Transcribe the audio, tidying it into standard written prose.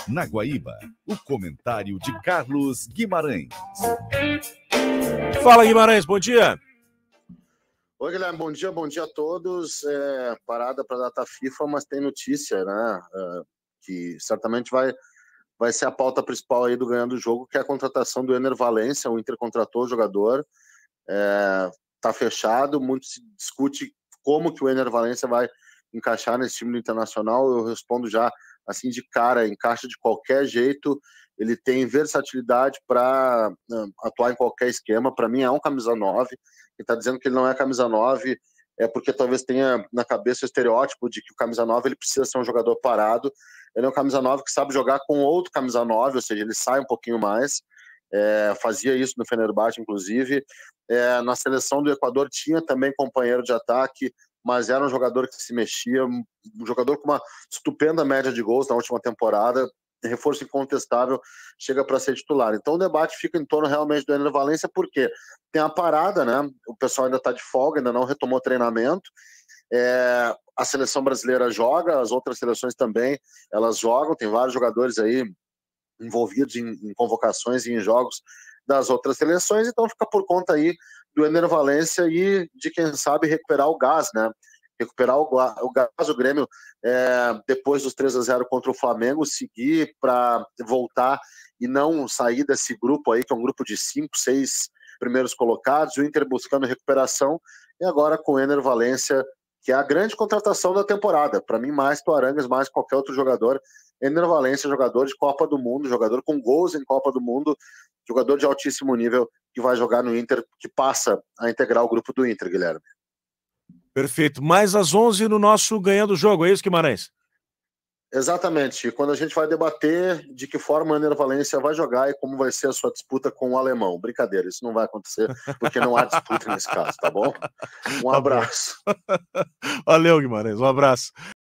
Na Guaíba, o comentário de Carlos Guimarães. Fala, Guimarães, bom dia. Oi, Guilherme, bom dia a todos. Parada para a data FIFA, mas tem notícia, né? Que certamente vai ser a pauta principal aí do Ganhando o Jogo, que é a contratação do Ener Valencia. O Inter contratou o jogador, tá fechado, muito se discute como que o Ener Valencia vai encaixar nesse time do Internacional. Eu respondo já assim de cara, encaixa de qualquer jeito, ele tem versatilidade para atuar em qualquer esquema. Para mim é um camisa 9, quem está dizendo que ele não é camisa 9 é porque talvez tenha na cabeça o estereótipo de que o camisa 9 ele precisa ser um jogador parado. Ele é um camisa 9 que sabe jogar com outro camisa 9, ou seja, ele sai um pouquinho mais, fazia isso no Fenerbahçe, inclusive. Na seleção do Equador tinha também companheiro de ataque, mas era um jogador que se mexia, um jogador com uma estupenda média de gols na última temporada, reforço incontestável, chega para ser titular. Então o debate fica em torno realmente do Ener Valencia, porque tem a parada, né? O pessoal ainda está de folga, ainda não retomou treinamento. A seleção brasileira joga, as outras seleções também, elas jogam, tem vários jogadores aí envolvidos em convocações e em jogos das outras seleções, então fica por conta aí do Ener Valencia e de, quem sabe, recuperar o gás, né? Recuperar o gás, o Grêmio, depois dos 3-0 contra o Flamengo, seguir para voltar e não sair desse grupo aí, que é um grupo de 5, 6 primeiros colocados, o Inter buscando recuperação, e agora com o Ener Valencia, que é a grande contratação da temporada. Para mim, mais que o Arangues, mais que qualquer outro jogador. Ener Valencia, jogador de Copa do Mundo, jogador com gols em Copa do Mundo, jogador de altíssimo nível, que vai jogar no Inter, que passa a integrar o grupo do Inter, Guilherme. Perfeito. Mais às 11 no nosso Ganhando o Jogo, é isso, Guimarães? Exatamente. Quando a gente vai debater de que forma o Ener Valencia vai jogar e como vai ser a sua disputa com o alemão. Brincadeira, isso não vai acontecer, porque não há disputa nesse caso, tá bom? Um abraço. Valeu, Guimarães. Um abraço.